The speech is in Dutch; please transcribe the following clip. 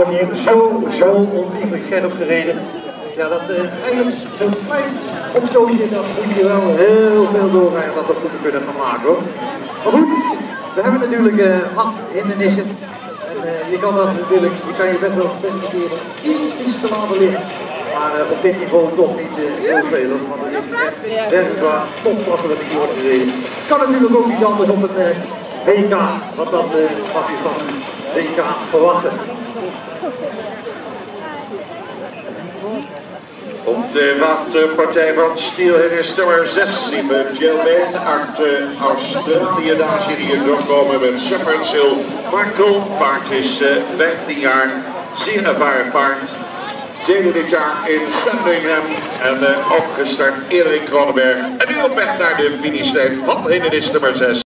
wordt hier zo ontiegelijk scherp gereden. Ja, dat eigenlijk zo'n klein opstootje, dat moet je wel heel veel doorgaan dat we goed kunnen gaan maken hoor. Maar goed, we hebben natuurlijk 8 hindernissen. En je kan dat natuurlijk, je kan je best wel permitteren iets te laten liggen. Maar op dit niveau toch niet heel veel, want het is echt werkelijk topklasse wat hier wordt gereden. Kan natuurlijk ook niet anders op een WK, wat dat mag je van een WK verwachten. Op de waterpartij van Steelhead nummer 6 zien we Germain uit Australië, dames en heren, doorkomen met Shepherd's Hill. Marco, paard is 15 jaar, zeer ervaren paard. Tweede dit jaar in Sandringham en opgestart Erik Kronenberg. En nu op weg naar de finishlijn van hindernis nummer 6.